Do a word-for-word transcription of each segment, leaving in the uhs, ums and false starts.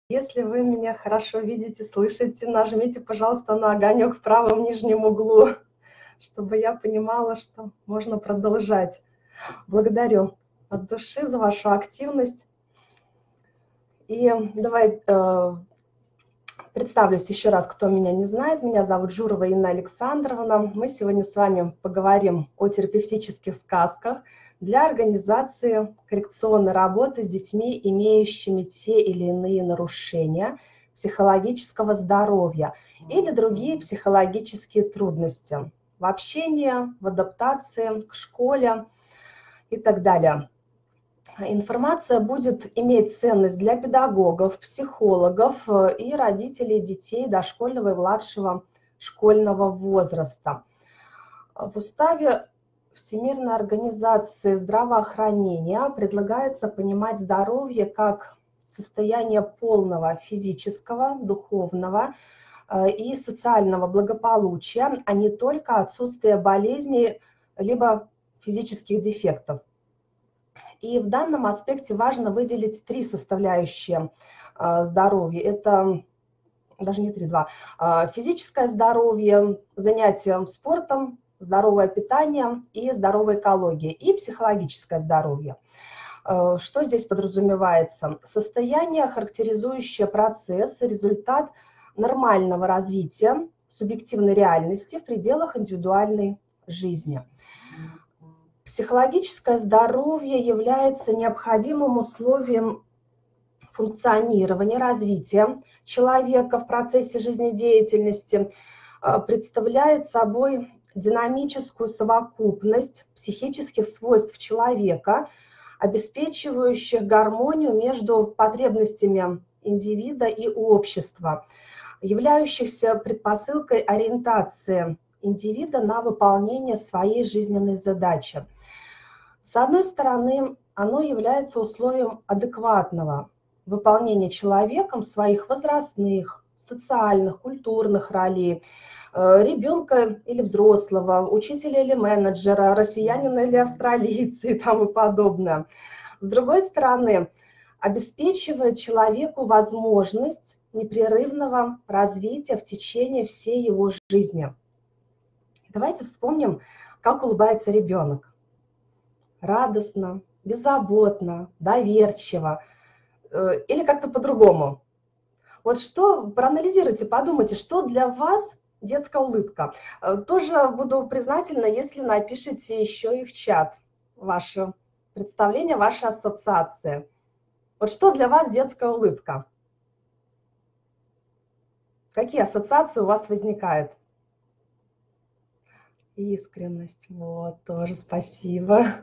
Если вы меня хорошо видите, слышите, нажмите, пожалуйста, на огонек в правом нижнем углу, чтобы я понимала, что можно продолжать. Благодарю от души за вашу активность. И давай э, представлюсь еще раз, кто меня не знает. Меня зовут Журова Инна Александровна. Мы сегодня с вами поговорим о терапевтических сказках для организации коррекционной работы с детьми, имеющими те или иные нарушения психологического здоровья или другие психологические трудности в общении, в адаптации к школе и так далее. Информация будет иметь ценность для педагогов, психологов и родителей детей дошкольного и младшего школьного возраста. В уставе Всемирной организации здравоохранения предлагается понимать здоровье как состояние полного физического, духовного и социального благополучия, а не только отсутствие болезней либо физических дефектов. И в данном аспекте важно выделить три составляющие здоровья. Это даже не три, два. Физическое здоровье, занятия спортом, здоровое питание и здоровая экология. И психологическое здоровье. Что здесь подразумевается? Состояние, характеризующее процесс, результат нормального развития субъективной реальности в пределах индивидуальной жизни. Психологическое здоровье является необходимым условием функционирования, развития человека в процессе жизнедеятельности, представляет собой динамическую совокупность психических свойств человека, обеспечивающих гармонию между потребностями индивида и общества, являющихся предпосылкой ориентации индивида на выполнение своей жизненной задачи. С одной стороны, оно является условием адекватного выполнения человеком своих возрастных, социальных, культурных ролей, ребенка или взрослого, учителя или менеджера, россиянина или австралийца и тому подобное. С другой стороны, обеспечивает человеку возможность непрерывного развития в течение всей его жизни. Давайте вспомним, как улыбается ребенок. Радостно, беззаботно, доверчиво или как-то по-другому. Вот что, проанализируйте, подумайте, что для вас детская улыбка. Тоже буду признательна, если напишите еще и в чат ваше представление, ваши ассоциации. Вот что для вас детская улыбка? Какие ассоциации у вас возникают? Искренность, вот, тоже спасибо.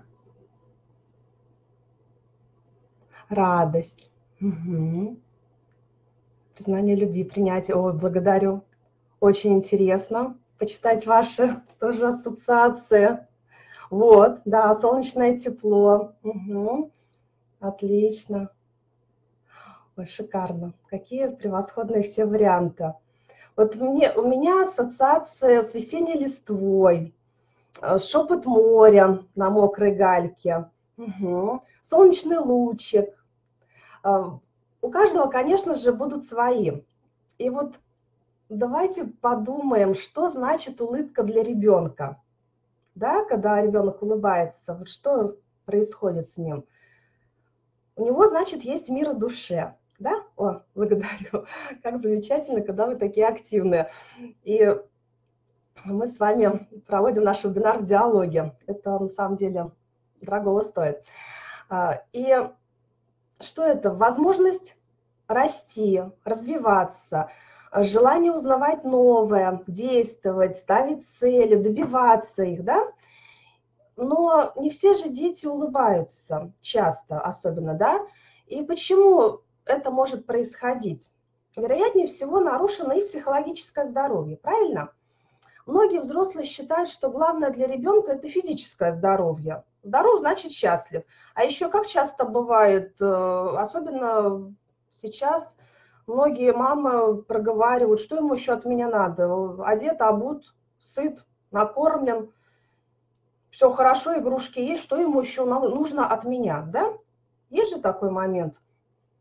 Радость. Угу. Признание любви, принятие. Ой, благодарю. Очень интересно почитать ваши тоже ассоциации. Вот, да, солнечное тепло. Угу. Отлично. Ой, шикарно. Какие превосходные все варианты. Вот мне, у меня ассоциация с весенней листвой, шепот моря на мокрой гальке, угу. Солнечный лучик. У каждого, конечно же, будут свои. И вот давайте подумаем, что значит улыбка для ребенка. Да, когда ребенок улыбается, вот что происходит с ним? У него, значит, есть мир в душе. Да? О, благодарю. Как замечательно, когда вы такие активные. И мы с вами проводим наш вебинар в диалоге. Это на самом деле дорого стоит. И что это? Возможность расти, развиваться, желание узнавать новое, действовать, ставить цели, добиваться их, да? Но не все же дети улыбаются часто, особенно, да? И почему это может происходить? Вероятнее всего, нарушено их психологическое здоровье, правильно? Многие взрослые считают, что главное для ребенка – это физическое здоровье. Здоров – значит счастлив. А еще как часто бывает, особенно сейчас, многие мамы проговаривают, что ему еще от меня надо. Одет, обут, сыт, накормлен, все хорошо, игрушки есть, что ему еще нужно от меня, да? Есть же такой момент.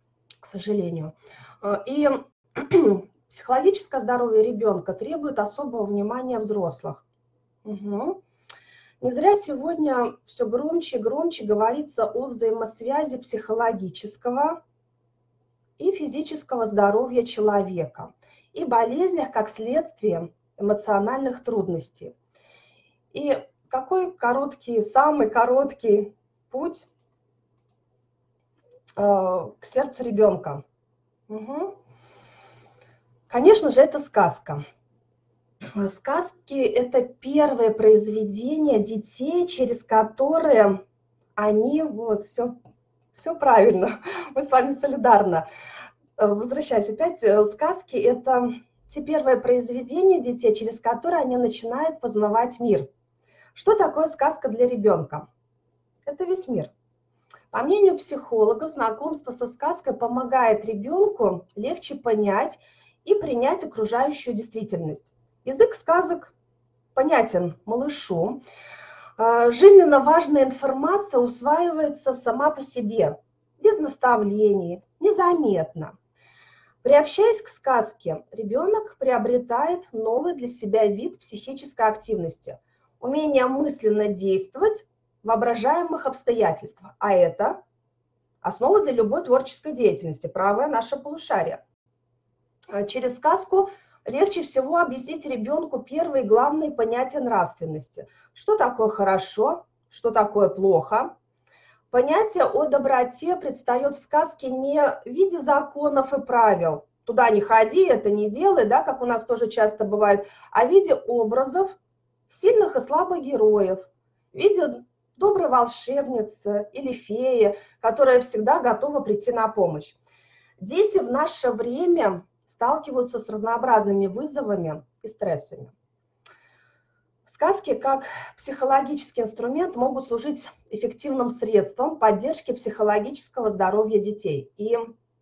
к сожалению. И психологическое здоровье ребенка требует особого внимания взрослых. Угу. Не зря сегодня все громче и громче говорится о взаимосвязи психологического и физического здоровья человека и болезнях как следствие эмоциональных трудностей. И какой короткий, самый короткий путь э, к сердцу ребенка? Угу. Конечно же, это сказка. Сказки – это первое произведение детей, через которые они, вот, все, все правильно, мы с вами солидарны. Возвращаясь опять, сказки – это те первые произведения детей, через которые они начинают познавать мир. Что такое сказка для ребенка? Это весь мир. По мнению психологов, знакомство со сказкой помогает ребенку легче понять и принять окружающую действительность. Язык сказок понятен малышу. Жизненно важная информация усваивается сама по себе, без наставлений, незаметно. Приобщаясь к сказке, ребенок приобретает новый для себя вид психической активности, умение мысленно действовать в воображаемых обстоятельствах. А это основа для любой творческой деятельности, правое наше полушарие. Через сказку легче всего объяснить ребенку первые главные понятия нравственности. Что такое хорошо, что такое плохо. Понятие о доброте предстает в сказке не в виде законов и правил. Туда не ходи, это не делай, да, как у нас тоже часто бывает, а в виде образов сильных и слабых героев, в виде доброй волшебницы или феи, которая всегда готова прийти на помощь. Дети в наше время сталкиваются с разнообразными вызовами и стрессами. Сказки как психологический инструмент могут служить эффективным средством поддержки психологического здоровья детей. И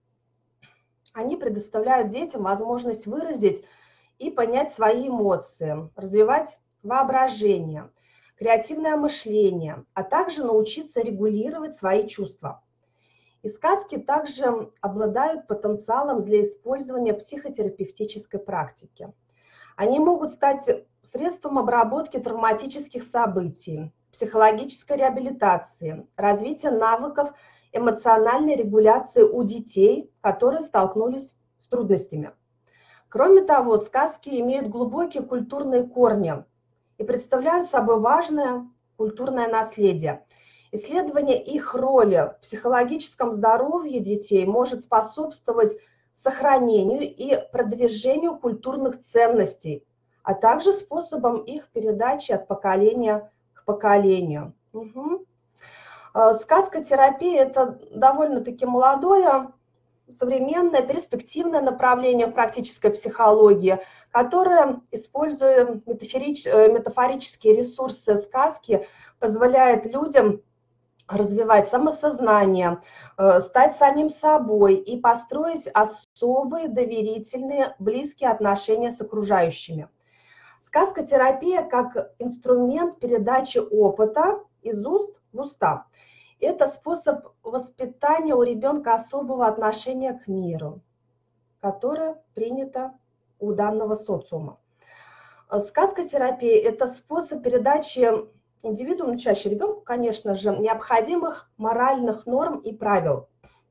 они предоставляют детям возможность выразить и понять свои эмоции, развивать воображение, креативное мышление, а также научиться регулировать свои чувства. И сказки также обладают потенциалом для использования психотерапевтической практики. Они могут стать средством обработки травматических событий, психологической реабилитации, развития навыков эмоциональной регуляции у детей, которые столкнулись с трудностями. Кроме того, сказки имеют глубокие культурные корни и представляют собой важное культурное наследие. Исследование их роли в психологическом здоровье детей может способствовать сохранению и продвижению культурных ценностей, а также способом их передачи от поколения к поколению. Угу. Сказкотерапия – это довольно-таки молодое, современное, перспективное направление в практической психологии, которое, используя метафорические ресурсы сказки, позволяет людям развивать самосознание, стать самим собой и построить особые, доверительные, близкие отношения с окружающими. Сказкотерапия как инструмент передачи опыта из уст в уста. Это способ воспитания у ребенка особого отношения к миру, которое принято у данного социума. Сказкотерапия – это способ передачи индивидууму, чаще ребенку, конечно же, необходимых моральных норм и правил.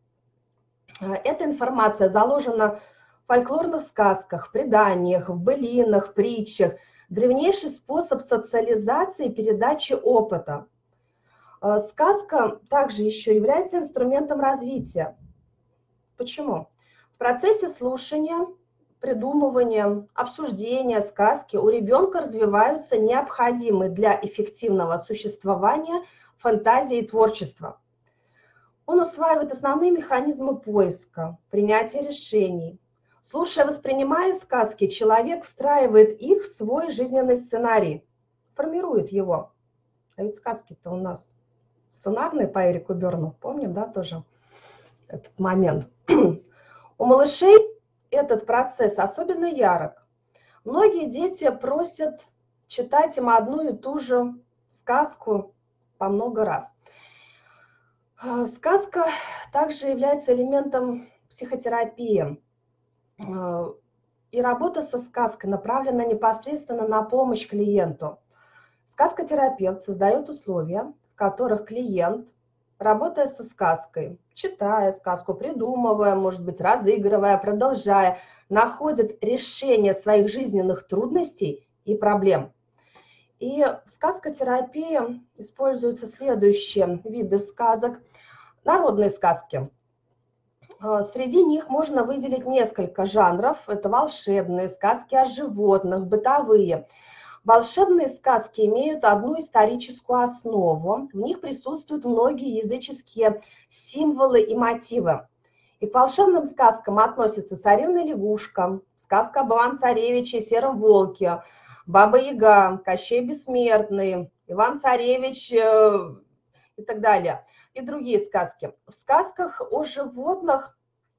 Эта информация заложена в фольклорных сказках, преданиях, в былинах, притчах. Древнейший способ социализации и передачи опыта. Сказка также еще является инструментом развития. Почему? В процессе слушания, придумывания, обсуждения сказки у ребенка развиваются необходимые для эффективного существования фантазии и творчества. Он усваивает основные механизмы поиска, принятия решений. Слушая, воспринимая сказки, человек встраивает их в свой жизненный сценарий, формирует его. А ведь сказки-то у нас сценарные по Эрику Берну, помним, да, тоже этот момент. У малышей этот процесс особенно ярок. Многие дети просят читать им одну и ту же сказку по много раз. Сказка также является элементом психотерапия и работа со сказкой направлена непосредственно на помощь клиенту. Сказкотерапевт создает условия, в которых клиент, работая со сказкой, читая сказку, придумывая, может быть, разыгрывая, продолжая, находит решение своих жизненных трудностей и проблем. И в сказкотерапии используются следующие виды сказок. Народные сказки. Среди них можно выделить несколько жанров. Это волшебные, сказки о животных, бытовые. Волшебные сказки имеют одну историческую основу. В них присутствуют многие языческие символы и мотивы. И к волшебным сказкам относятся «Царевна лягушка», сказка об Иван-Царевиче и Сером волке, Баба-Яга, Кощей Бессмертный, Иван-Царевич и так далее, и другие сказки. В сказках о животных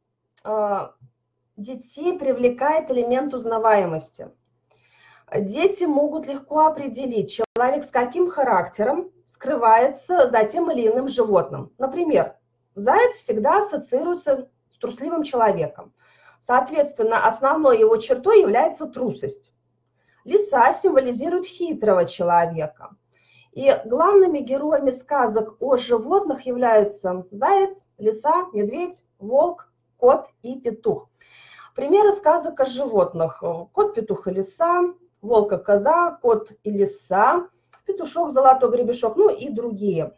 детей привлекает элемент узнаваемости. Дети могут легко определить, человек с каким характером скрывается за тем или иным животным. Например, заяц всегда ассоциируется с трусливым человеком. Соответственно, основной его чертой является трусость. Лиса символизирует хитрого человека. И главными героями сказок о животных являются заяц, лиса, медведь, волк, кот и петух. Примеры сказок о животных: кот, петух и лиса, волк и коза, кот и лиса, петушок, золотой гребешок, ну и другие.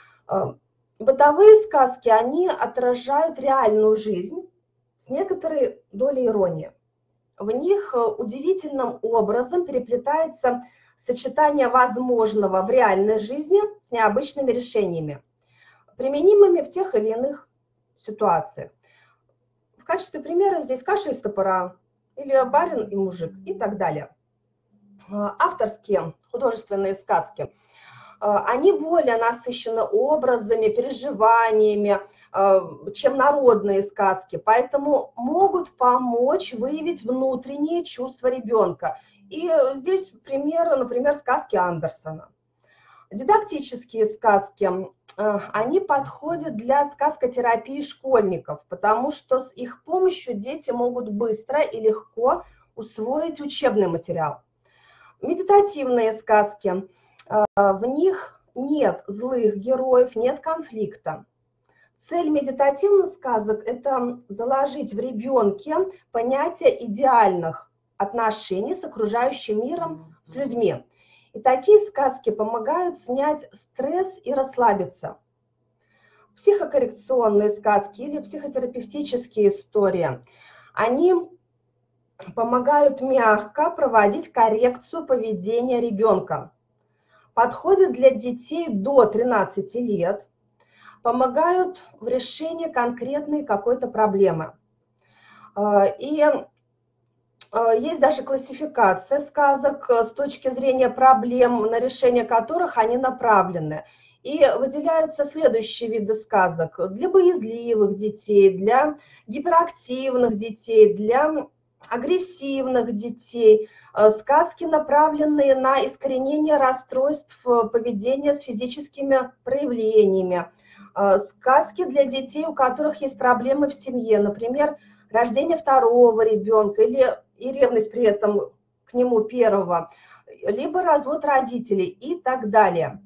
Бытовые сказки, они отражают реальную жизнь с некоторой долей иронии. В них удивительным образом переплетается сочетание возможного в реальной жизни с необычными решениями, применимыми в тех или иных ситуациях. В качестве примера здесь «Каша из топора» или «Барин и мужик» и так далее. Авторские художественные сказки, они более насыщены образами, переживаниями, чем народные сказки, поэтому могут помочь выявить внутренние чувства ребенка. И здесь примеры, например, сказки Андерсона. Дидактические сказки, они подходят для сказкотерапии школьников, потому что с их помощью дети могут быстро и легко усвоить учебный материал. Медитативные сказки, в них нет злых героев, нет конфликта. Цель медитативных сказок – это заложить в ребенке понятие идеальных отношений с окружающим миром, с людьми. И такие сказки помогают снять стресс и расслабиться. Психокоррекционные сказки или психотерапевтические истории, они помогают мягко проводить коррекцию поведения ребенка. Подходят для детей до тринадцати лет, помогают в решении конкретной какой-то проблемы. И есть даже классификация сказок с точки зрения проблем, на решение которых они направлены. И выделяются следующие виды сказок: для боязливых детей, для гиперактивных детей, для агрессивных детей, сказки, направленные на искоренение расстройств поведения с физическими проявлениями, сказки для детей, у которых есть проблемы в семье, например, рождение второго ребенка или и ревность при этом к нему первого, либо развод родителей и так далее.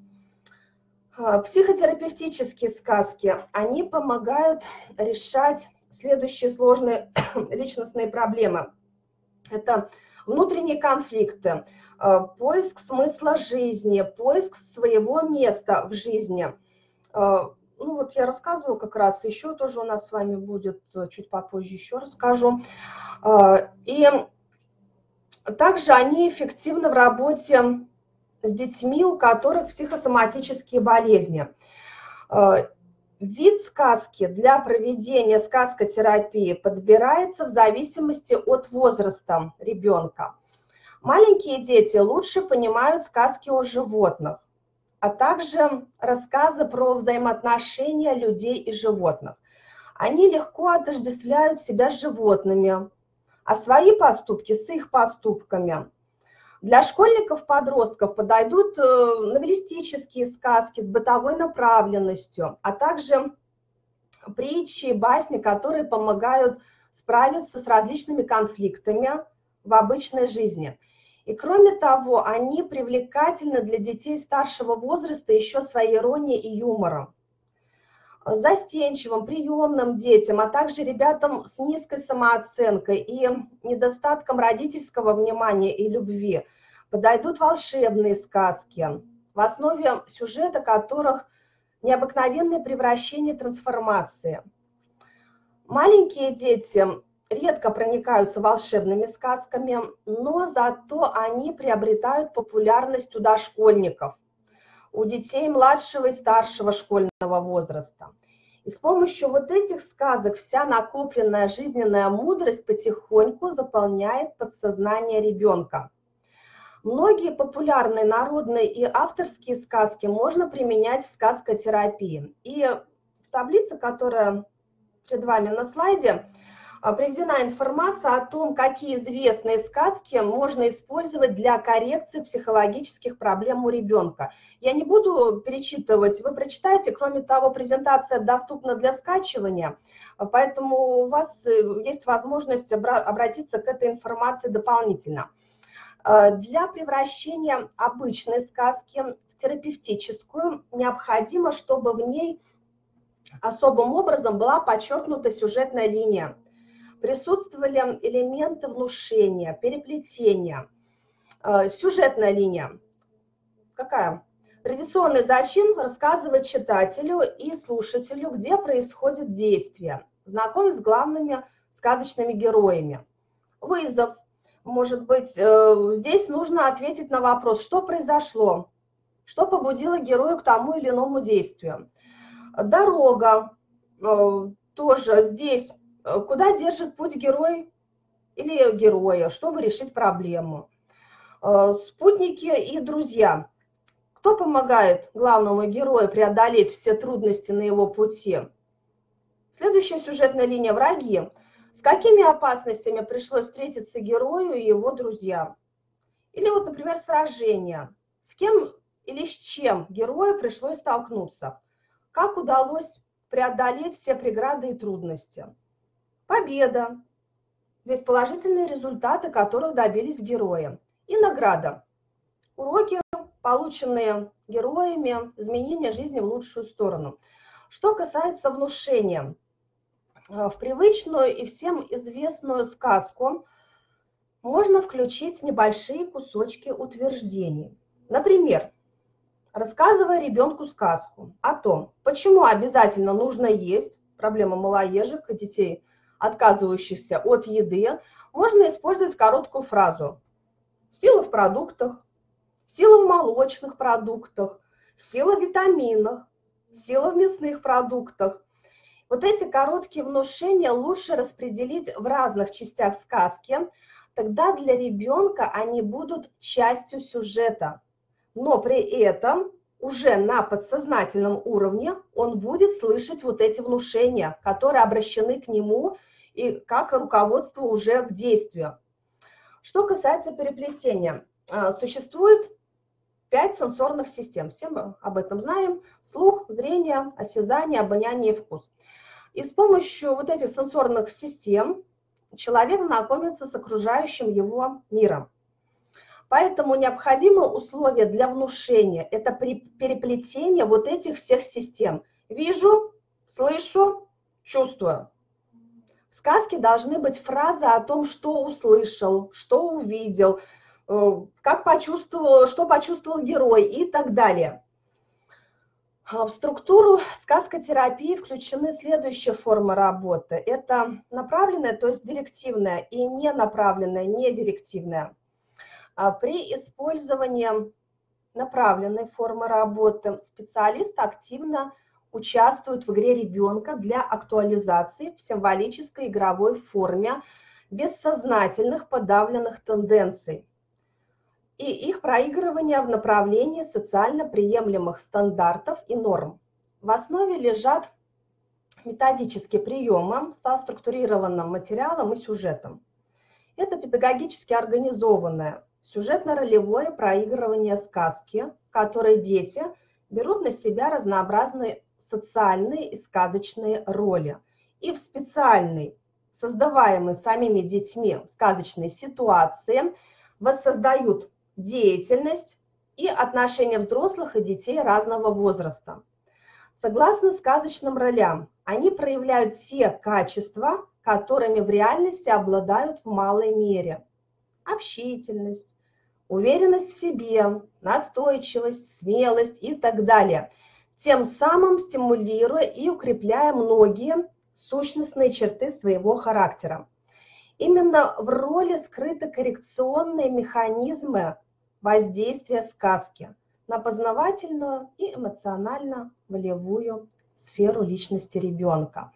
Психотерапевтические сказки, они помогают решать следующие сложные личностные проблемы. Это внутренние конфликты, поиск смысла жизни, поиск своего места в жизни. Ну вот я рассказываю как раз, еще тоже у нас с вами будет, чуть попозже еще расскажу. И также они эффективны в работе с детьми, у которых психосоматические болезни. Вид сказки для проведения сказкотерапии подбирается в зависимости от возраста ребенка. Маленькие дети лучше понимают сказки о животных, а также рассказы про взаимоотношения людей и животных. Они легко отождествляют себя с животными, а свои поступки с их поступками. Для школьников-подростков подойдут новеллистические сказки с бытовой направленностью, а также притчи, басни, которые помогают справиться с различными конфликтами в обычной жизни. И кроме того, они привлекательны для детей старшего возраста еще своей иронией и юмором. Застенчивым, приемным детям, а также ребятам с низкой самооценкой и недостатком родительского внимания и любви подойдут волшебные сказки, в основе сюжета которых необыкновенные превращения и трансформации. Маленькие дети редко проникаются волшебными сказками, но зато они приобретают популярность у дошкольников, у детей младшего и старшего школьного возраста. И с помощью вот этих сказок вся накопленная жизненная мудрость потихоньку заполняет подсознание ребенка. Многие популярные народные и авторские сказки можно применять в сказкотерапии. И в таблице, которая перед вами на слайде, приведена информация о том, какие известные сказки можно использовать для коррекции психологических проблем у ребенка. Я не буду перечитывать, вы прочитайте. Кроме того, презентация доступна для скачивания, поэтому у вас есть возможность обратиться к этой информации дополнительно. Для превращения обычной сказки в терапевтическую необходимо, чтобы в ней особым образом была подчеркнута сюжетная линия. Присутствовали элементы внушения, переплетения. Сюжетная линия. Какая? Традиционный зачин рассказывает читателю и слушателю, где происходит действие, знакомит с главными сказочными героями. Вызов. Может быть, здесь нужно ответить на вопрос, что произошло, что побудило героя к тому или иному действию. Дорога. Тоже здесь, куда держит путь герой или героя, чтобы решить проблему. Спутники и друзья. Кто помогает главному герою преодолеть все трудности на его пути? Следующая сюжетная линия – враги. С какими опасностями пришлось встретиться герою и его друзьям? Или вот, например, сражение. С кем или с чем герою пришлось столкнуться? Как удалось преодолеть все преграды и трудности? Победа. Здесь положительные результаты, которых добились герои. И награда. Уроки, полученные героями, изменения жизни в лучшую сторону. Что касается внушения. В привычную и всем известную сказку можно включить небольшие кусочки утверждений. Например, рассказывая ребенку сказку о том, почему обязательно нужно есть, проблема малоежек и детей, отказывающихся от еды, можно использовать короткую фразу. Сила в продуктах, сила в молочных продуктах, сила в витаминах, сила в мясных продуктах. Вот эти короткие внушения лучше распределить в разных частях сказки, тогда для ребенка они будут частью сюжета. Но при этом уже на подсознательном уровне он будет слышать вот эти внушения, которые обращены к нему и как руководство уже к действию. Что касается переплетения, существует пять сенсорных систем. Все мы об этом знаем. Слух, зрение, осязание, обоняние и вкус. И с помощью вот этих сенсорных систем человек знакомится с окружающим его миром. Поэтому необходимое условие для внушения – это переплетение вот этих всех систем. Вижу, слышу, чувствую. В сказке должны быть фразы о том, что услышал, что увидел, как почувствовал, что почувствовал герой и так далее. В структуру сказкотерапии включены следующие формы работы. Это направленная, то есть директивная, и ненаправленная, недирективная. При использовании направленной формы работы специалист активно участвует в игре ребенка для актуализации в символической игровой форме бессознательных подавленных тенденций и их проигрывания в направлении социально приемлемых стандартов и норм. В основе лежат методические приемы со структурированным материалом и сюжетом. Это педагогически организованное сюжетно-ролевое проигрывание сказки, в которой дети берут на себя разнообразные социальные и сказочные роли. И в специальной, создаваемой самими детьми сказочной ситуации воссоздают деятельность и отношения взрослых и детей разного возраста. Согласно сказочным ролям, они проявляют те качества, которыми в реальности обладают в малой мере. Общительность, уверенность в себе, настойчивость, смелость и так далее, тем самым стимулируя и укрепляя многие сущностные черты своего характера. Именно в роли скрыты коррекционные механизмы воздействия сказки на познавательную и эмоционально-волевую сферу личности ребенка.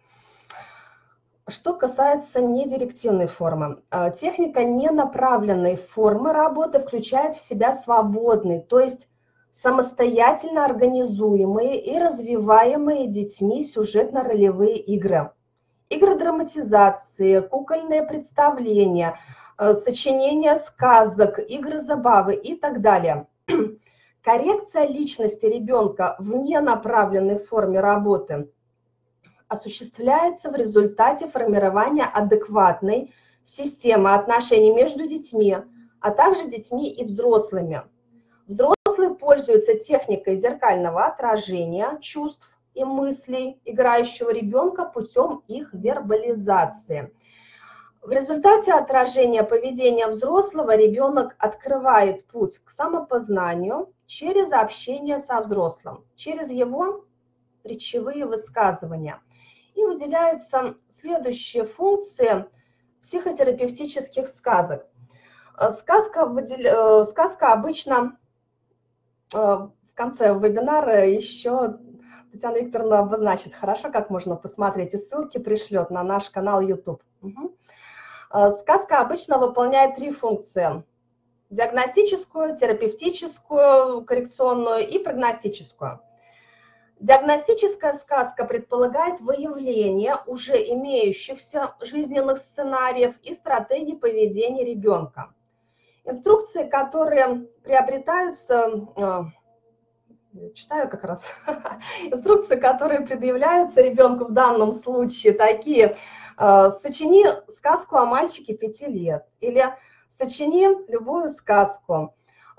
Что касается недирективной формы, техника ненаправленной формы работы включает в себя свободный, то есть самостоятельно организуемые и развиваемые детьми сюжетно-ролевые игры. Игры драматизации, кукольные представления, сочинения сказок, игры забавы и так далее. Коррекция личности ребенка в ненаправленной форме работы осуществляется в результате формирования адекватной системы отношений между детьми, а также детьми и взрослыми. Взрослые пользуются техникой зеркального отражения чувств и мыслей играющего ребенка путем их вербализации. В результате отражения поведения взрослого ребенок открывает путь к самопознанию через общение со взрослым, через его речевые высказывания. И выделяются следующие функции психотерапевтических сказок. Сказка, выдел... Сказка обычно в конце вебинара еще Татьяна Викторовна обозначит хорошо, как можно посмотреть, и ссылки пришлет на наш канал YouTube. Угу. Сказка обычно выполняет три функции: диагностическую, терапевтическую, коррекционную и прогностическую. Диагностическая сказка предполагает выявление уже имеющихся жизненных сценариев и стратегий поведения ребенка. Инструкции, которые приобретаются, читаю как раз, инструкции, которые предъявляются ребенку в данном случае, такие: сочини сказку о мальчике пяти лет или сочини любую сказку.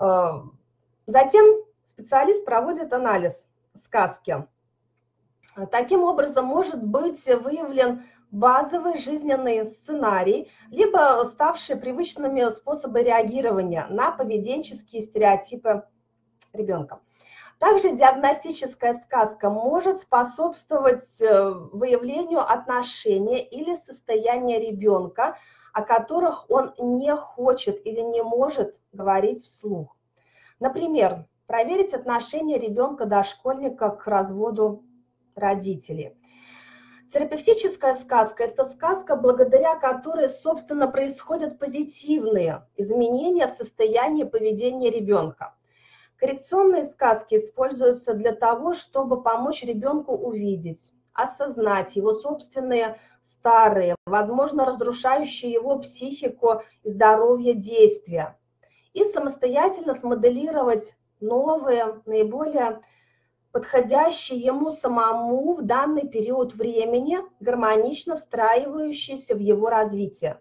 Затем специалист проводит анализ сказки. Таким образом может быть выявлен базовый жизненный сценарий, либо ставшие привычными способы реагирования на поведенческие стереотипы ребенка. Также диагностическая сказка может способствовать выявлению отношения или состояния ребенка, о которых он не хочет или не может говорить вслух. Например, проверить отношение ребенка-дошкольника к разводу родителей. Терапевтическая сказка – это сказка, благодаря которой, собственно, происходят позитивные изменения в состоянии поведения ребенка. Коррекционные сказки используются для того, чтобы помочь ребенку увидеть, осознать его собственные старые, возможно, разрушающие его психику и здоровье действия, и самостоятельно смоделировать новые, наиболее подходящие ему самому в данный период времени, гармонично встраивающиеся в его развитие.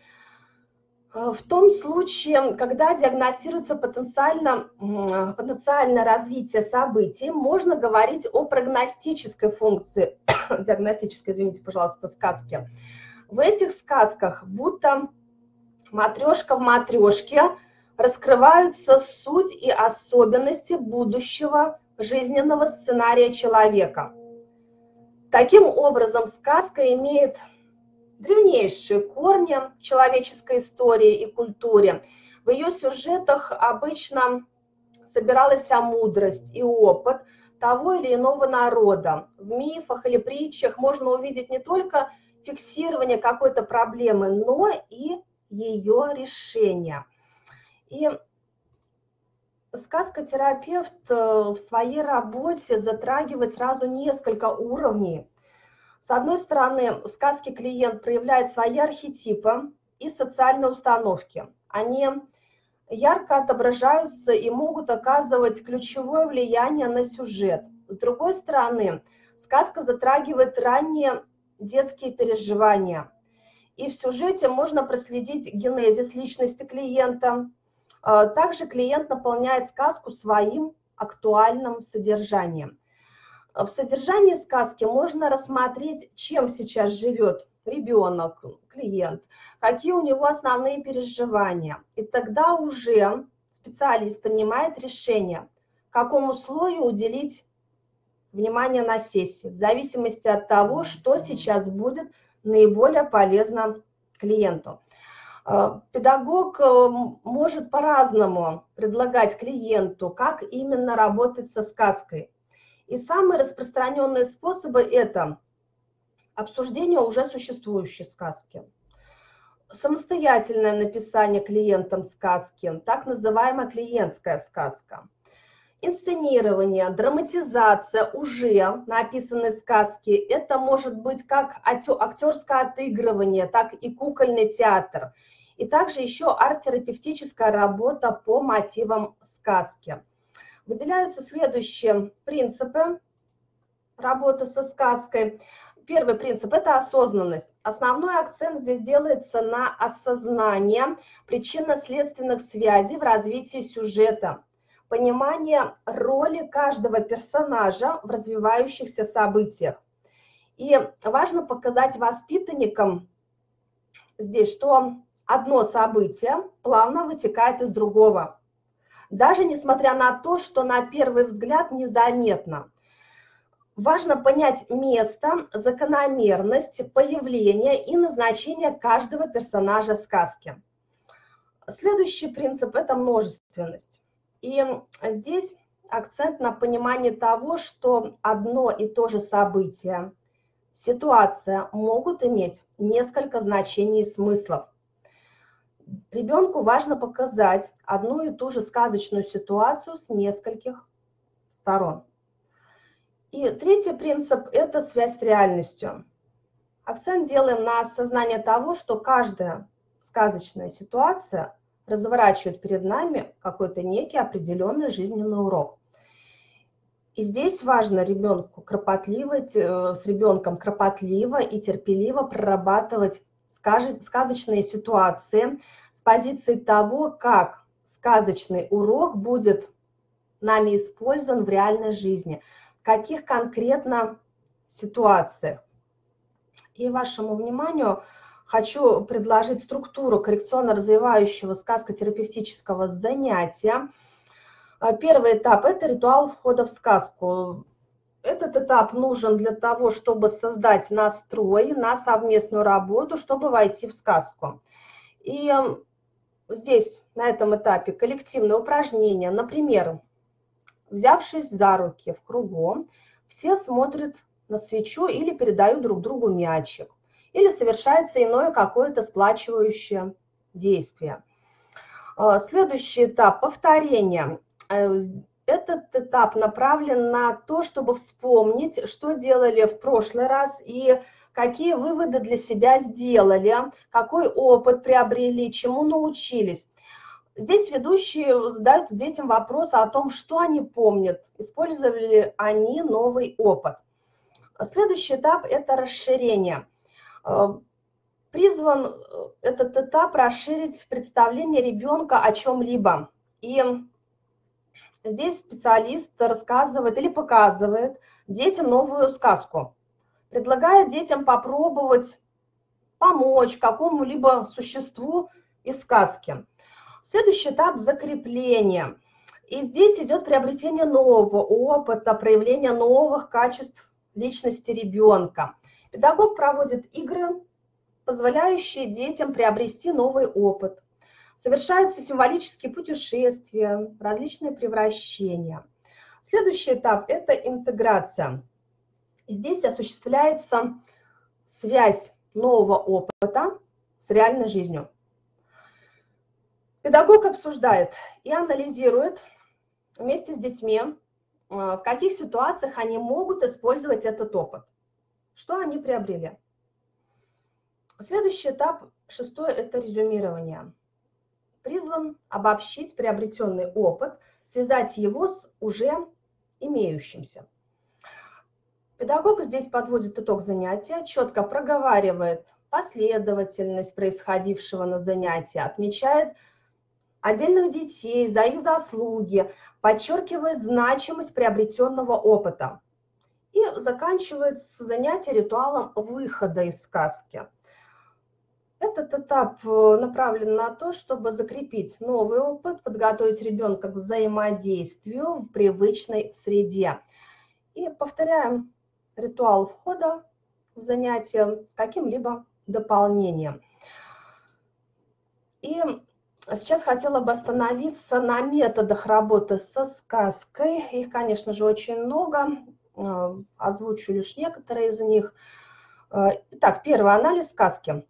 В том случае, когда диагностируется потенциально, потенциальное развитие событий, можно говорить о прогностической функции, диагностической, извините, пожалуйста, сказки. В этих сказках, будто матрешка в матрешке, раскрываются суть и особенности будущего жизненного сценария человека. Таким образом, сказка имеет древнейшие корни в человеческой истории и культуре. В ее сюжетах обычно собиралась вся мудрость и опыт того или иного народа. В мифах или притчах можно увидеть не только фиксирование какой-то проблемы, но и ее решение. И сказкотерапевт в своей работе затрагивает сразу несколько уровней. С одной стороны, в сказке клиент проявляет свои архетипы и социальные установки. Они ярко отображаются и могут оказывать ключевое влияние на сюжет. С другой стороны, Сказка затрагивает ранние детские переживания. И в сюжете можно проследить генезис личности клиента. Также клиент наполняет сказку своим актуальным содержанием. В содержании сказки можно рассмотреть, чем сейчас живет ребенок, клиент, какие у него основные переживания. И тогда уже специалист принимает решение, какому слою уделить внимание на сессии, в зависимости от того, что сейчас будет наиболее полезно клиенту. Педагог может по-разному предлагать клиенту, как именно работать со сказкой. И самые распространенные способы – это обсуждение уже существующей сказки, самостоятельное написание клиентам сказки, так называемая клиентская сказка, инсценирование, драматизация уже написанной сказки. Это может быть как актерское отыгрывание, так и кукольный театр. И также еще арт-терапевтическая работа по мотивам сказки. Выделяются следующие принципы работы со сказкой. Первый принцип – это осознанность. Основной акцент здесь делается на осознание причинно-следственных связей в развитии сюжета, понимание роли каждого персонажа в развивающихся событиях. И важно показать воспитанникам здесь, что одно событие плавно вытекает из другого, даже несмотря на то, что на первый взгляд незаметно. Важно понять место, закономерность появления и назначения каждого персонажа сказки. Следующий принцип – это множественность. И здесь акцент на понимании того, что одно и то же событие, ситуация могут иметь несколько значений и смыслов. Ребенку важно показать одну и ту же сказочную ситуацию с нескольких сторон. И третий принцип – это связь с реальностью. Акцент делаем на осознание того, что каждая сказочная ситуация разворачивает перед нами какой-то некий определенный жизненный урок. И здесь важно ребенку кропотливо, с ребенком кропотливо и терпеливо прорабатывать сказочные ситуации с позиции того, как сказочный урок будет нами использован в реальной жизни, в каких конкретно ситуациях. И вашему вниманию хочу предложить структуру коррекционно-развивающего сказкотерапевтического занятия. Первый этап – это ритуал входа в сказку. Этот этап нужен для того, чтобы создать настрой на совместную работу, чтобы войти в сказку. И здесь, на этом этапе, коллективные упражнения. Например, взявшись за руки в кругу, все смотрят на свечу или передают друг другу мячик. Или совершается иное какое-то сплачивающее действие. Следующий этап – повторение. Этот этап направлен на то, чтобы вспомнить, что делали в прошлый раз и какие выводы для себя сделали, какой опыт приобрели, чему научились. Здесь ведущие задают детям вопрос о том, что они помнят, использовали ли они новый опыт. Следующий этап – это расширение. Призван этот этап расширить представление ребенка о чем-либо. И здесь специалист рассказывает или показывает детям новую сказку, предлагает детям попробовать помочь какому-либо существу из сказки. Следующий этап – закрепление. И здесь идет приобретение нового опыта, проявление новых качеств личности ребенка. Педагог проводит игры, позволяющие детям приобрести новый опыт. Совершаются символические путешествия, различные превращения. Следующий этап – это интеграция. Здесь осуществляется связь нового опыта с реальной жизнью. Педагог обсуждает и анализирует вместе с детьми, в каких ситуациях они могут использовать этот опыт, что они приобрели. Следующий этап, шестой, это резюмирование. Призван обобщить приобретенный опыт, связать его с уже имеющимся. Педагог здесь подводит итог занятия, четко проговаривает последовательность происходившего на занятии, отмечает отдельных детей за их заслуги, подчеркивает значимость приобретенного опыта и заканчивает занятие ритуалом выхода из сказки. Этот этап направлен на то, чтобы закрепить новый опыт, подготовить ребенка к взаимодействию в привычной среде. И повторяем ритуал входа в занятие с каким-либо дополнением. И сейчас хотела бы остановиться на методах работы со сказкой. Их, конечно же, очень много. Озвучу лишь некоторые из них. Итак, первый анализ сказки.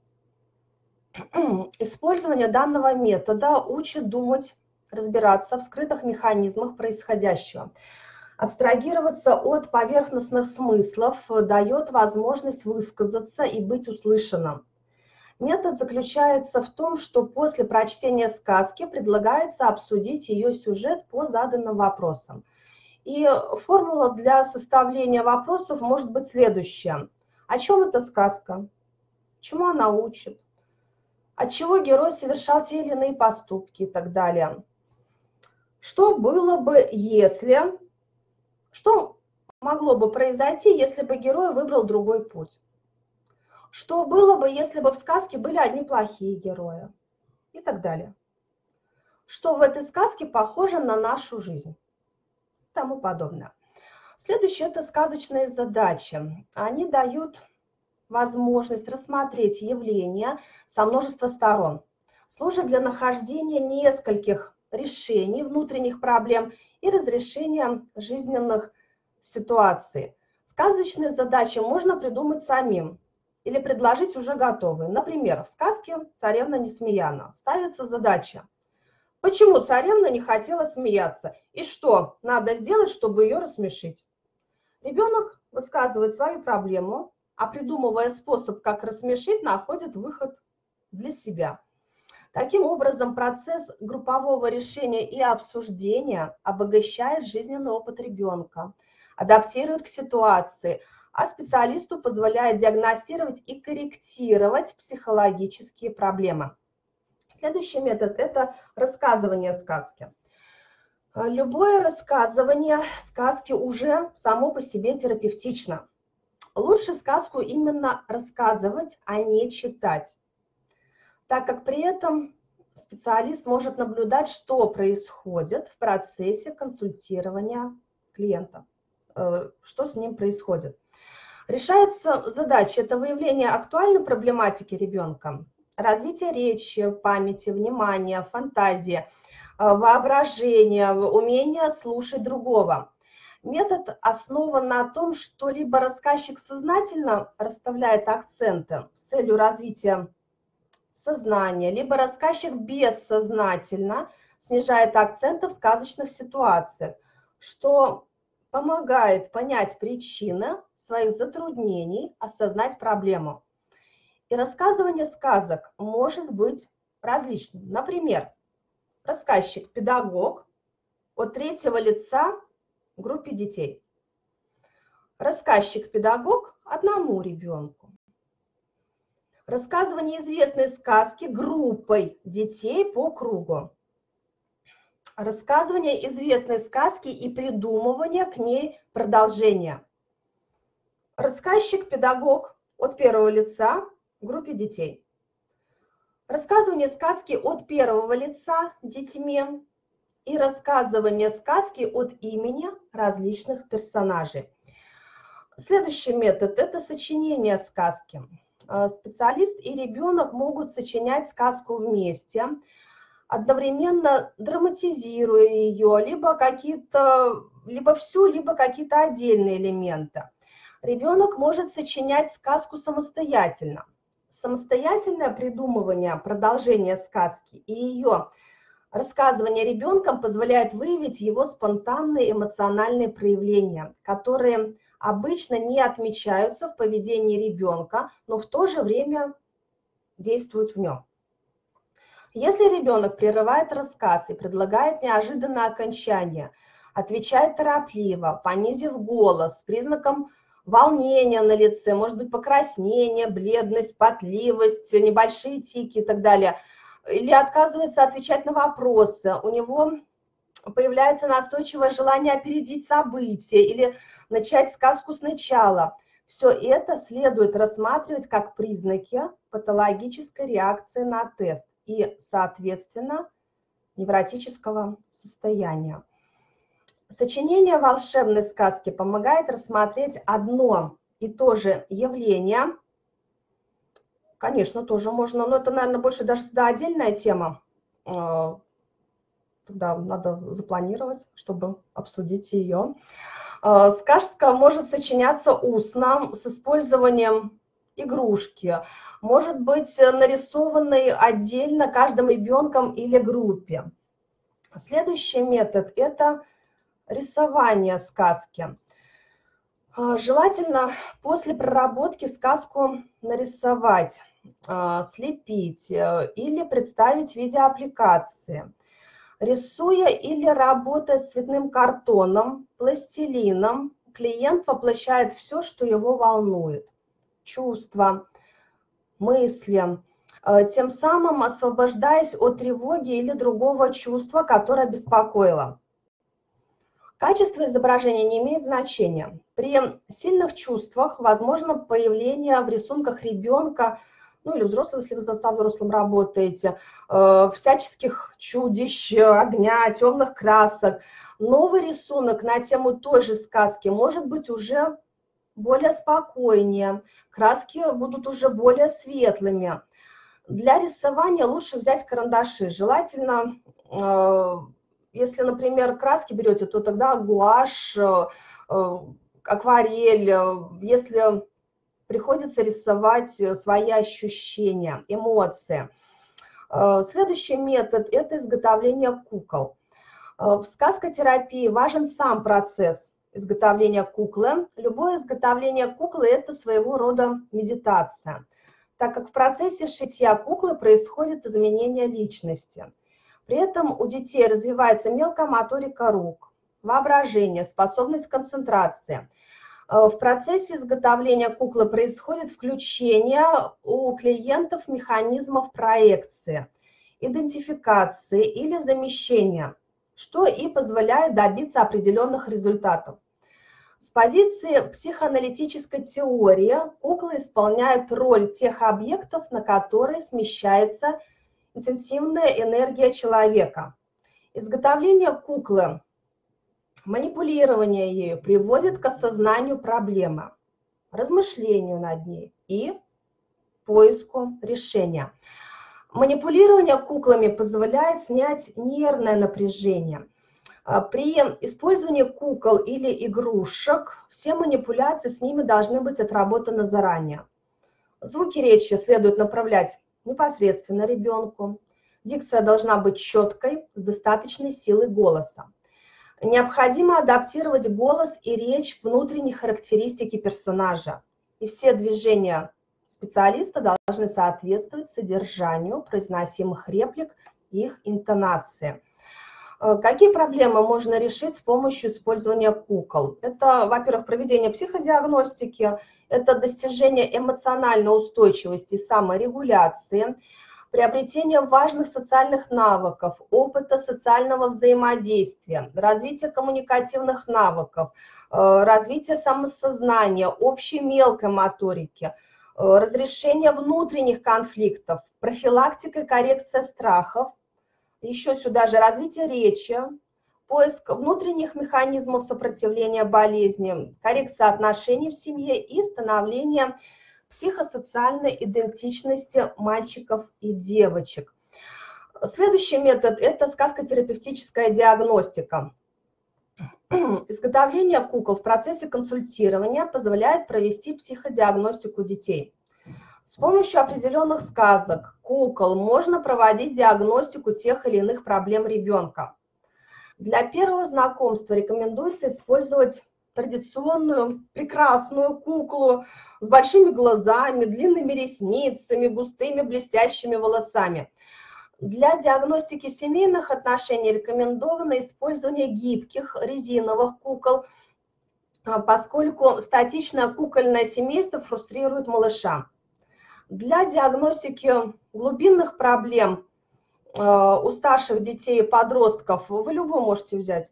Использование данного метода учит думать, разбираться в скрытых механизмах происходящего. Абстрагироваться от поверхностных смыслов дает возможность высказаться и быть услышанным. Метод заключается в том, что после прочтения сказки предлагается обсудить ее сюжет по заданным вопросам. И формула для составления вопросов может быть следующая. О чем эта сказка? Чему она учит? От чего герой совершал те или иные поступки и так далее? Что было бы, если... Что могло бы произойти, если бы герой выбрал другой путь? Что было бы, если бы в сказке были одни плохие герои? И так далее. Что в этой сказке похоже на нашу жизнь? И тому подобное. Следующее – это сказочные задачи. Они дают возможность рассмотреть явления со множества сторон. Служат для нахождения нескольких решений внутренних проблем и разрешения жизненных ситуаций. Сказочные задачи можно придумать самим или предложить уже готовые. Например, в сказке «Царевна Несмеяна» ставится задача. Почему царевна не хотела смеяться? И что надо сделать, чтобы ее рассмешить? Ребенок высказывает свою проблему, а придумывая способ, как рассмешить, находит выход для себя. Таким образом, процесс группового решения и обсуждения обогащает жизненный опыт ребенка, адаптирует к ситуации, а специалисту позволяет диагностировать и корректировать психологические проблемы. Следующий метод – это рассказывание сказки. Любое рассказывание сказки уже само по себе терапевтично. Лучше сказку именно рассказывать, а не читать, так как при этом специалист может наблюдать, что происходит в процессе консультирования клиента, что с ним происходит. Решаются задачи – это выявление актуальной проблематики ребенка, развитие речи, памяти, внимания, фантазии, воображения, умение слушать другого. Метод основан на том, что либо рассказчик сознательно расставляет акценты с целью развития сознания, либо рассказчик бессознательно снижает акценты в сказочных ситуациях, что помогает понять причины своих затруднений, осознать проблему. И рассказывание сказок может быть различным. Например, рассказчик-педагог от третьего лица группе детей. Рассказчик-педагог одному ребенку. Рассказывание известной сказки группой детей по кругу. Рассказывание известной сказки и придумывание к ней продолжения. Рассказчик-педагог от первого лица группе детей. Рассказывание сказки от первого лица детьми и рассказывание сказки от имени различных персонажей. Следующий метод – это сочинение сказки. Специалист и ребенок могут сочинять сказку вместе, одновременно драматизируя ее, либо какие-то, либо всю, либо какие-то отдельные элементы. Ребенок может сочинять сказку самостоятельно. Самостоятельное придумывание продолжения сказки и ее рассказывание ребенком позволяет выявить его спонтанные эмоциональные проявления, которые обычно не отмечаются в поведении ребенка, но в то же время действуют в нем. Если ребенок прерывает рассказ и предлагает неожиданное окончание, отвечает торопливо, понизив голос, с признаком волнение на лице, может быть покраснение, бледность, потливость, небольшие тики и так далее. Или отказывается отвечать на вопросы, у него появляется настойчивое желание опередить события или начать сказку сначала. Все это следует рассматривать как признаки патологической реакции на тест и, соответственно, невротического состояния. Сочинение волшебной сказки помогает рассмотреть одно и то же явление. Конечно, тоже можно, но это, наверное, больше даже тогда отдельная тема. Тогда надо запланировать, чтобы обсудить ее. Сказка может сочиняться устно с использованием игрушки, может быть нарисованной отдельно каждым ребенком или группе. Следующий метод – это рисование сказки. Желательно после проработки сказку нарисовать, слепить или представить в виде аппликации. Рисуя или работая с цветным картоном, пластилином, клиент воплощает все, что его волнует. Чувства, мысли, тем самым освобождаясь от тревоги или другого чувства, которое беспокоило. Качество изображения не имеет значения. При сильных чувствах возможно появление в рисунках ребенка, ну или взрослого, если вы со взрослым работаете, э, всяческих чудищ, огня, темных красок. Новый рисунок на тему той же сказки может быть уже более спокойнее, краски будут уже более светлыми. Для рисования лучше взять карандаши. Желательно, э, если, например, краски берете, то тогда гуашь, э, акварель. Если приходится рисовать свои ощущения, эмоции. Следующий метод – это изготовление кукол. В сказкотерапии важен сам процесс изготовления куклы. Любое изготовление куклы – это своего рода медитация, так как в процессе шитья куклы происходит изменение личности. При этом у детей развивается мелкая моторика рук, воображение, способность к концентрации. В процессе изготовления куклы происходит включение у клиентов механизмов проекции, идентификации или замещения, что и позволяет добиться определенных результатов. С позиции психоаналитической теории куклы исполняют роль тех объектов, на которые смещается интенсивная энергия человека. Изготовление куклы, манипулирование ею приводит к осознанию проблемы, размышлению над ней и поиску решения. Манипулирование куклами позволяет снять нервное напряжение. При использовании кукол или игрушек все манипуляции с ними должны быть отработаны заранее. Звуки речи следует направлять непосредственно ребенку. Дикция должна быть четкой, с достаточной силой голоса. Необходимо адаптировать голос и речь внутренней характеристики персонажа. И все движения специалиста должны соответствовать содержанию произносимых реплик и их интонации. Какие проблемы можно решить с помощью использования кукол? Это, во-первых, проведение психодиагностики, это достижение эмоциональной устойчивости и саморегуляции, приобретение важных социальных навыков, опыта социального взаимодействия, развитие коммуникативных навыков, развитие самосознания, общей мелкой моторики, разрешение внутренних конфликтов, профилактика и коррекция страхов, еще сюда же развитие речи, поиск внутренних механизмов сопротивления болезни, коррекция отношений в семье и становление психосоциальной идентичности мальчиков и девочек. Следующий метод – это сказкотерапевтическая диагностика. Изготовление кукол в процессе консультирования позволяет провести психодиагностику детей. С помощью определенных сказок, кукол можно проводить диагностику тех или иных проблем ребенка. Для первого знакомства рекомендуется использовать традиционную прекрасную куклу с большими глазами, длинными ресницами, густыми блестящими волосами. Для диагностики семейных отношений рекомендовано использование гибких резиновых кукол поскольку статичное кукольное семейство фрустрирует малыша. Для диагностики глубинных проблем у старших детей и подростков, вы любую можете взять,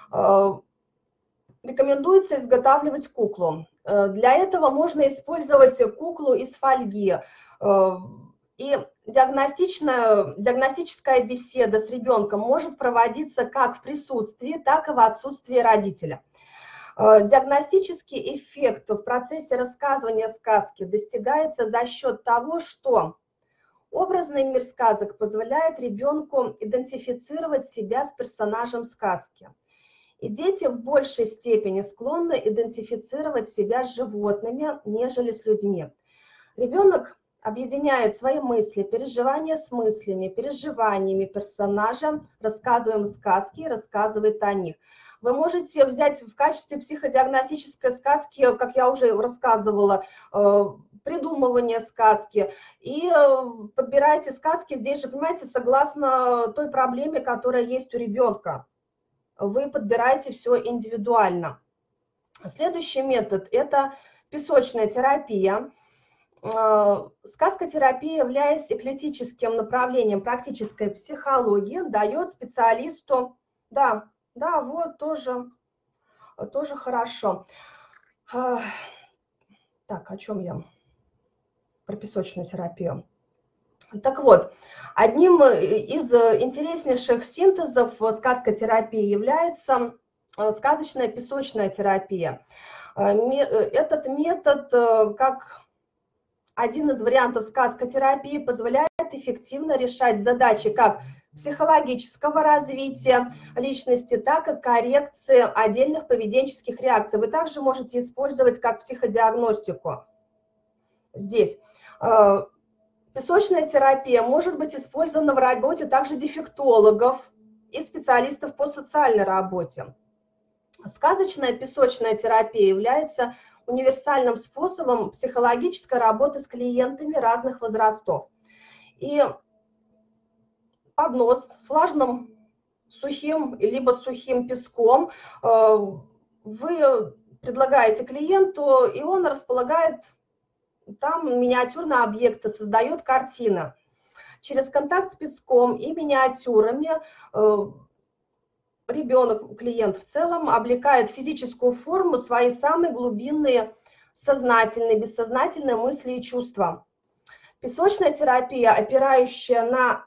рекомендуется изготавливать куклу. Для этого можно использовать куклу из фольги. И диагностичная, диагностическая беседа с ребенком может проводиться как в присутствии, так и в отсутствии родителя. Диагностический эффект в процессе рассказывания сказки достигается за счет того, что образный мир сказок позволяет ребенку идентифицировать себя с персонажем сказки. И дети в большей степени склонны идентифицировать себя с животными, нежели с людьми. Ребенок объединяет свои мысли, переживания с мыслями, переживаниями персонажа, рассказываем сказки и рассказывает о них. Вы можете взять в качестве психодиагностической сказки, как я уже рассказывала, придумывание сказки, и подбирайте сказки здесь же, понимаете, согласно той проблеме, которая есть у ребенка. Вы подбираете все индивидуально. Следующий метод – это песочная терапия. Сказкотерапия, являясь эклектическим направлением практической психологии, дает специалисту, да, да, вот тоже, тоже хорошо. Так, о чем я? Про песочную терапию. Так вот, одним из интереснейших синтезов сказкотерапии является сказочная песочная терапия. Этот метод, как один из вариантов сказкотерапии, позволяет эффективно решать задачи как психологического развития личности, так и коррекции отдельных поведенческих реакций. Вы также можете использовать как психодиагностику. Здесь песочная терапия может быть использована в работе также дефектологов и специалистов по социальной работе. Сказочная песочная терапия является универсальным способом психологической работы с клиентами разных возрастов. И поднос с влажным, сухим, либо сухим песком вы предлагаете клиенту, и он располагает там миниатюрные объекты, создает картина. Через контакт с песком и миниатюрами ребенок, клиент в целом, облекает в физическую форму свои самые глубинные сознательные, бессознательные мысли и чувства. Песочная терапия, опирающая на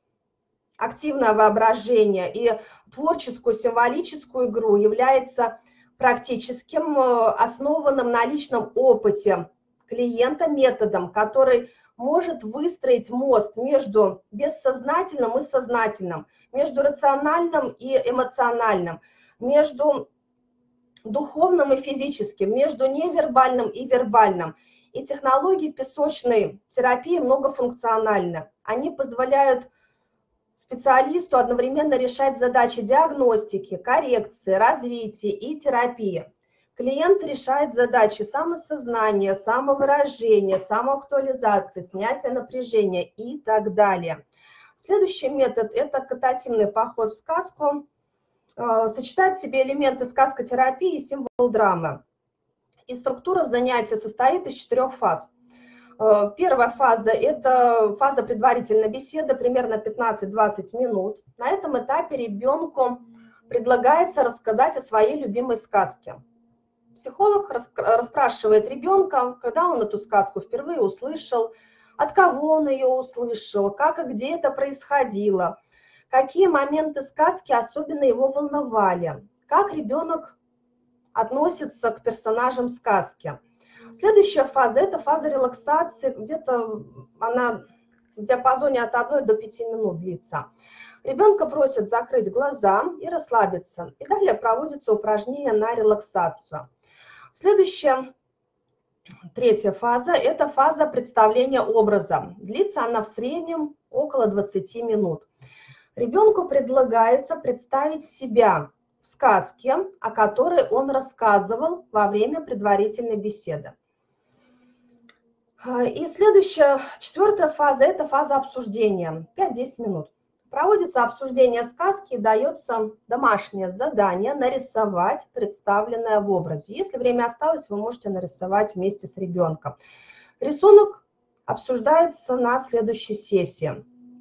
активное воображение и творческую символическую игру, является практическим, основанным на личном опыте клиента методом, который может выстроить мост между бессознательным и сознательным, между рациональным и эмоциональным, между духовным и физическим, между невербальным и вербальным. И технологии песочной терапии многофункциональны. Они позволяют специалисту одновременно решать задачи диагностики, коррекции, развития и терапии. Клиент решает задачи самосознания, самовыражения, самоактуализации, снятия напряжения и так далее. Следующий метод – это катативный поход в сказку. Сочетать в себе элементы сказкотерапии и символ драмы. И структура занятия состоит из четырех фаз. Первая фаза – это фаза предварительной беседы, примерно пятнадцать-двадцать минут. На этом этапе ребенку предлагается рассказать о своей любимой сказке. Психолог расспрашивает ребенка, когда он эту сказку впервые услышал, от кого он ее услышал, как и где это происходило, какие моменты сказки особенно его волновали, как ребенок относится к персонажам сказки. Следующая фаза – это фаза релаксации, где-то она в диапазоне от одной до пяти минут длится. Ребенка просят закрыть глаза и расслабиться, и далее проводится упражнение на релаксацию. Следующая, третья фаза – это фаза представления образа. Длится она в среднем около двадцати минут. Ребенку предлагается представить себя в сказке, о которой он рассказывал во время предварительной беседы. И следующая, четвертая фаза – это фаза обсуждения, пять-десять минут. Проводится обсуждение сказки и дается домашнее задание нарисовать представленное в образе. Если время осталось, вы можете нарисовать вместе с ребенком. Рисунок обсуждается на следующей сессии.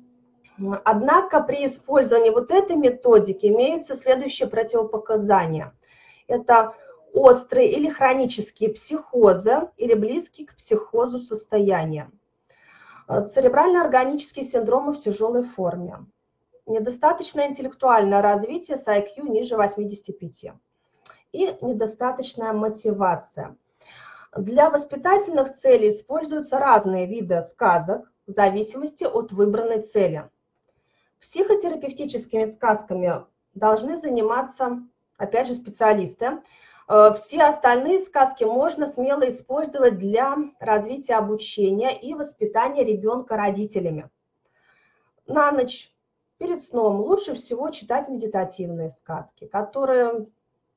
Однако при использовании вот этой методики имеются следующие противопоказания. Это острые или хронические психозы или близкие к психозу состояния. Церебрально-органические синдромы в тяжелой форме. Недостаточное интеллектуальное развитие с ай кью ниже восьмидесяти пяти. И недостаточная мотивация. Для воспитательных целей используются разные виды сказок в зависимости от выбранной цели. Психотерапевтическими сказками должны заниматься, опять же, специалисты. Все остальные сказки можно смело использовать для развития обучения и воспитания ребенка родителями. На ночь, перед сном, лучше всего читать медитативные сказки, которые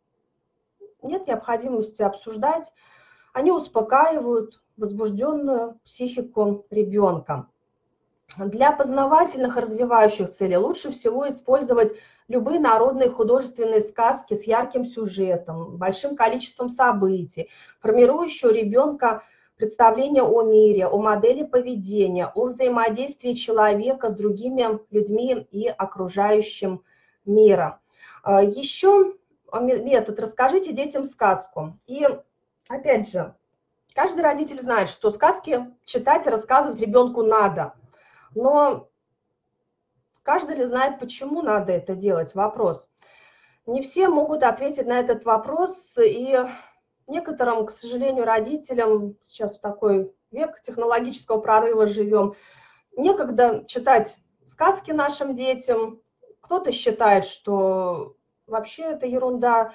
нет необходимости обсуждать. Они успокаивают возбужденную психику ребенка. Для познавательных и развивающих целей лучше всего использовать любые народные художественные сказки с ярким сюжетом, большим количеством событий, формирующие у ребенка представление о мире, о модели поведения, о взаимодействии человека с другими людьми и окружающим миром. Еще метод «Расскажите детям сказку». И опять же, каждый родитель знает, что сказки читать и рассказывать ребенку надо. Но каждый ли знает, почему надо это делать? Вопрос. Не все могут ответить на этот вопрос, и некоторым, к сожалению, родителям, сейчас в такой век технологического прорыва живем, некогда читать сказки нашим детям. Кто-то считает, что вообще это ерунда,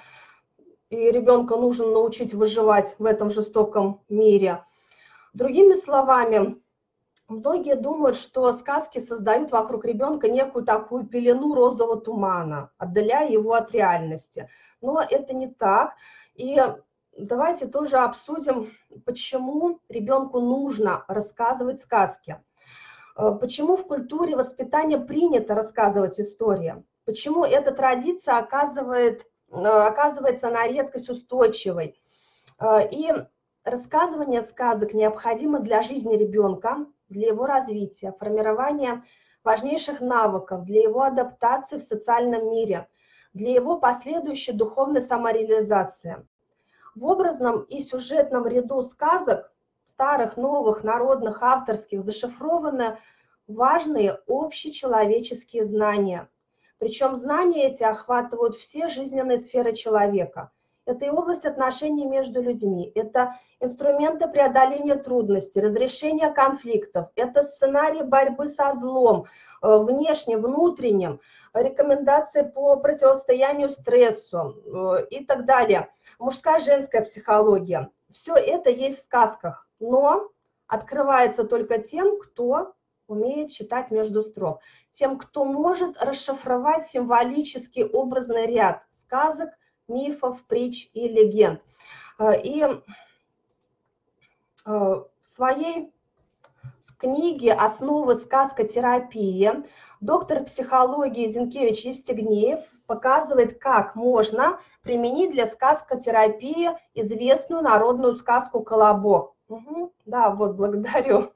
и ребенка нужно научить выживать в этом жестоком мире. Другими словами, многие думают, что сказки создают вокруг ребенка некую такую пелену розового тумана, отдаляя его от реальности. Но это не так. И давайте тоже обсудим, почему ребенку нужно рассказывать сказки. Почему в культуре воспитания принято рассказывать истории. Почему эта традиция оказывает, оказывается на редкость устойчивой. И рассказывание сказок необходимо для жизни ребенка, для его развития, формирования важнейших навыков, для его адаптации в социальном мире, для его последующей духовной самореализации. В образном и сюжетном ряду сказок, старых, новых, народных, авторских, зашифрованы важные общечеловеческие знания. Причем знания эти охватывают все жизненные сферы человека. Это и область отношений между людьми, это инструменты преодоления трудностей, разрешения конфликтов, это сценарии борьбы со злом, внешним, внутренним, рекомендации по противостоянию стрессу и так далее. Мужская, женская психология. Все это есть в сказках, но открывается только тем, кто умеет читать между строк, тем, кто может расшифровать символический образный ряд сказок, мифов, притч и легенд. И в своей книге «Основы сказкотерапии» доктор психологии Зинкевич Евстигнеев показывает, как можно применить для сказкотерапии известную народную сказку «Колобок». Угу, да, вот, благодарю.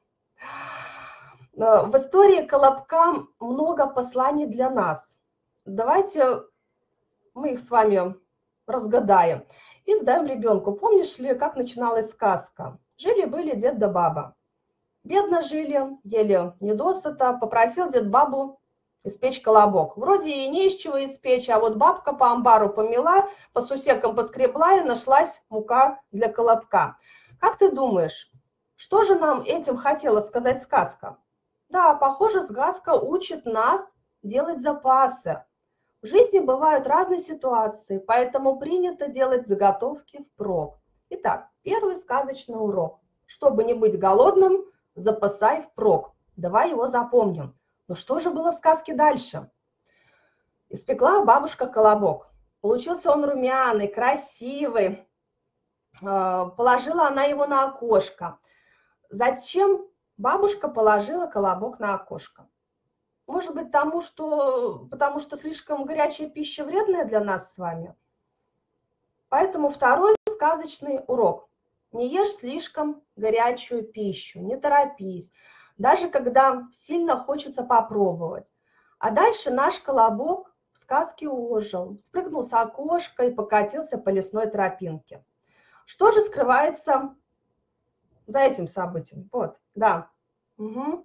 В истории «Колобка» много посланий для нас. Давайте мы их с вами разгадаем и задаем ребенку. Помнишь ли, как начиналась сказка? Жили-были дед да баба. Бедно жили, ели недосыта, попросил дед бабу испечь колобок. Вроде и не из чего испечь, а вот бабка по амбару помела, по сусекам поскребла, и нашлась мука для колобка. Как ты думаешь, что же нам этим хотела сказать сказка? Да, похоже, сказка учит нас делать запасы. В жизни бывают разные ситуации, поэтому принято делать заготовки впрок. Итак, первый сказочный урок. Чтобы не быть голодным, запасай впрок. Давай его запомним. Но что же было в сказке дальше? Испекла бабушка колобок. Получился он румяный, красивый. Положила она его на окошко. Зачем бабушка положила колобок на окошко? Может быть, тому, что, потому что слишком горячая пища вредная для нас с вами? Поэтому второй сказочный урок. Не ешь слишком горячую пищу, не торопись, даже когда сильно хочется попробовать. А дальше наш колобок в сказке ожил, спрыгнул с окошка и покатился по лесной тропинке. Что же скрывается за этим событием? Вот, да. Угу.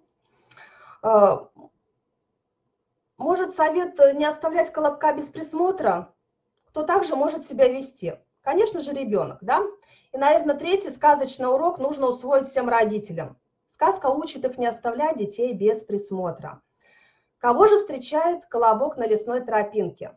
Может совет не оставлять колобка без присмотра? Кто также может себя вести? Конечно же, ребенок, да? И, наверное, третий сказочный урок нужно усвоить всем родителям. Сказка учит их не оставлять детей без присмотра. Кого же встречает колобок на лесной тропинке?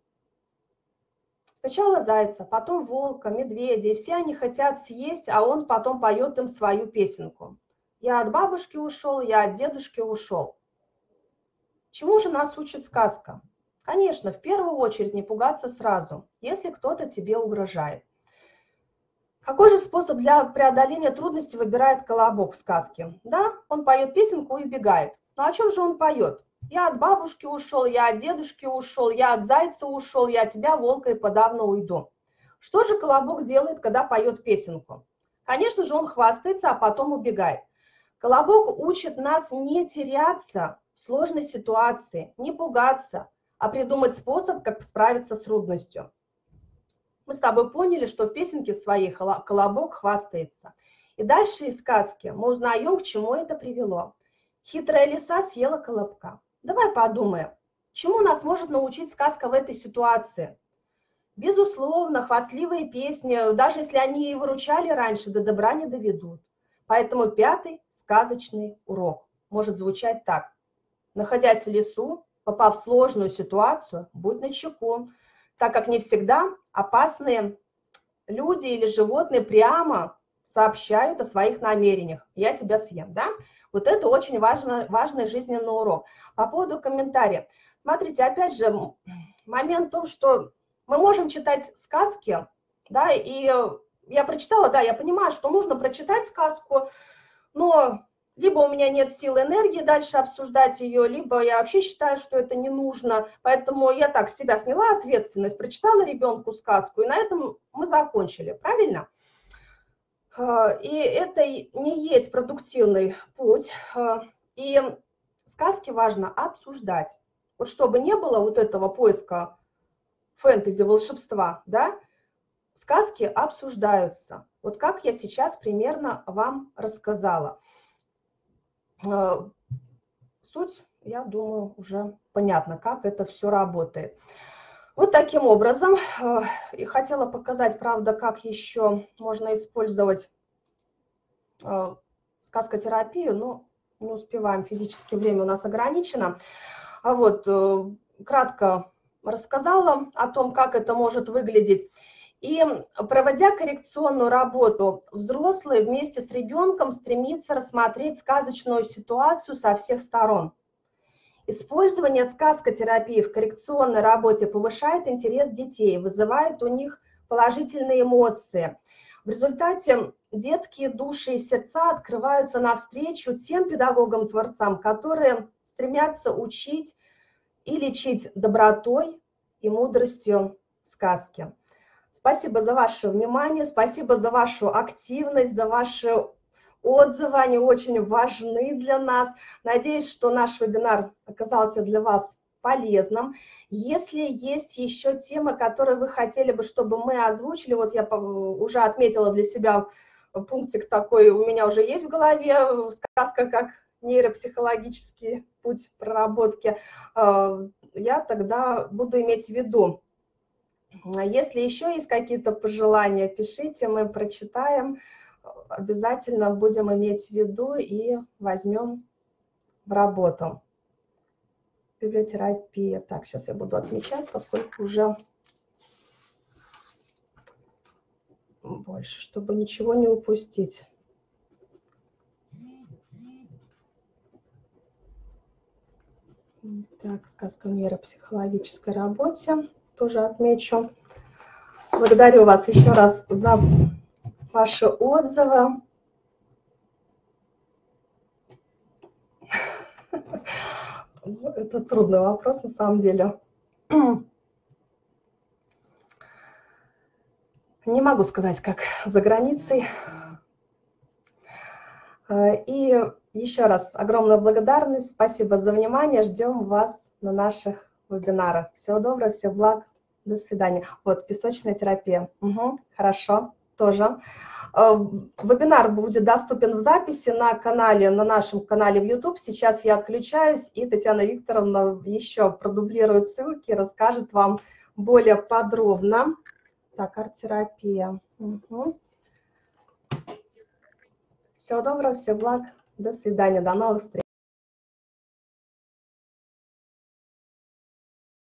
Сначала зайца, потом волка, медведя, и все они хотят съесть, а он потом поет им свою песенку. Я от бабушки ушел, я от дедушки ушел. Чему же нас учит сказка? Конечно, в первую очередь не пугаться сразу, если кто-то тебе угрожает. Какой же способ для преодоления трудностей выбирает колобок в сказке? Да, он поет песенку и убегает. Но о чем же он поет? Я от бабушки ушел, я от дедушки ушел, я от зайца ушел, я от тебя, волка, и подавно уйду. Что же колобок делает, когда поет песенку? Конечно же, он хвастается, а потом убегает. Колобок учит нас не теряться в сложной ситуации, не пугаться, а придумать способ, как справиться с трудностью. Мы с тобой поняли, что в песенке своей колобок хвастается. И дальше из сказки мы узнаем, к чему это привело. Хитрая лиса съела колобка. Давай подумаем, чему нас может научить сказка в этой ситуации? Безусловно, хвастливые песни, даже если они и выручали раньше, до добра не доведут. Поэтому пятый сказочный урок может звучать так. Находясь в лесу, попав в сложную ситуацию, будь начеку, так как не всегда опасные люди или животные прямо сообщают о своих намерениях. Я тебя съем, да? Вот это очень важно, важный жизненный урок. По поводу комментариев. Смотрите, опять же, момент в том, что мы можем читать сказки, да, и я прочитала, да, я понимаю, что нужно прочитать сказку, но либо у меня нет сил и энергии дальше обсуждать ее, либо я вообще считаю, что это не нужно. Поэтому я так с себя сняла ответственность, прочитала ребенку сказку, и на этом мы закончили, правильно? И это не есть продуктивный путь. И сказки важно обсуждать. Вот чтобы не было вот этого поиска фэнтези, волшебства, да, сказки обсуждаются. Вот как я сейчас примерно вам рассказала. Суть, я думаю, уже понятно, как это все работает. Вот таким образом. И хотела показать, правда, как еще можно использовать сказкотерапию, но не успеваем, физически время у нас ограничено. А вот кратко рассказала о том, как это может выглядеть. И проводя коррекционную работу, взрослый вместе с ребенком стремится рассмотреть сказочную ситуацию со всех сторон. Использование сказкотерапии в коррекционной работе повышает интерес детей, вызывает у них положительные эмоции. В результате детские души и сердца открываются навстречу тем педагогам-творцам, которые стремятся учить и лечить добротой и мудростью сказки. Спасибо за ваше внимание, спасибо за вашу активность, за ваши отзывы, они очень важны для нас. Надеюсь, что наш вебинар оказался для вас полезным. Если есть еще темы, которые вы хотели бы, чтобы мы озвучили, вот я уже отметила для себя пунктик такой, у меня уже есть в голове, сказка как нейропсихологический путь проработки, я тогда буду иметь в виду. Если еще есть какие-то пожелания, пишите, мы прочитаем, обязательно будем иметь в виду и возьмем в работу. Библиотерапия. Так, сейчас я буду отмечать, поскольку уже больше, чтобы ничего не упустить. Так, сказка в нейропсихологической работе. Тоже отмечу. Благодарю вас еще раз за ваши отзывы. Это трудный вопрос на самом деле. Не могу сказать, как за границей. И еще раз огромная благодарность. Спасибо за внимание. Ждем вас на наших вебинарах. Всего доброго, всего благ. До свидания. Вот, песочная терапия. Угу, хорошо, тоже. Вебинар будет доступен в записи на канале, на нашем канале в YouTube. Сейчас я отключаюсь, и Татьяна Викторовна еще продублирует ссылки, расскажет вам более подробно. Так, арт-терапия. Угу. Всего доброго, всего благ. До свидания, до новых встреч.